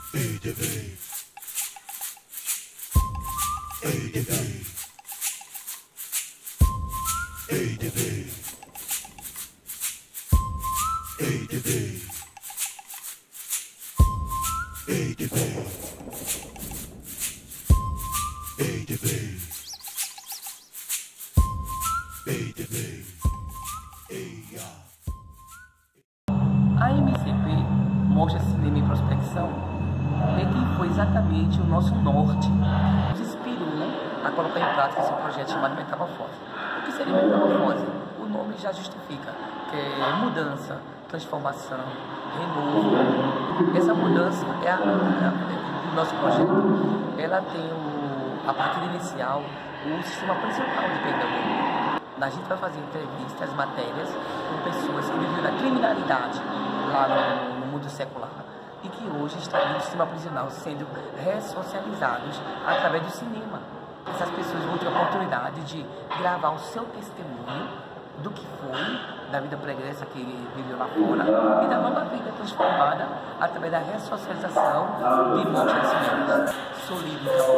EDV, EDV, EDV, EDV, EDV, EDV, EDV, EIA. A MCP Mostra Cinema em Prospecção é quem foi exatamente o nosso norte, nos inspirou a colocar em prática esse projeto chamado Metamorfose. O que seria metamorfose? O nome já justifica, que é mudança, transformação, renovo. Essa mudança do nosso projeto, ela tem a partida inicial, o sistema principal de Pernambuco. A gente vai fazer entrevistas, matérias com pessoas que viveram a criminalidade lá no mundo secular e que hoje estão no sistema prisional sendo ressocializados através do cinema. Essas pessoas vão ter a oportunidade de gravar o seu testemunho do que foi, da vida pregressa que ele viveu lá fora e da nova vida transformada através da ressocialização de mostras de cinemas. Sou livre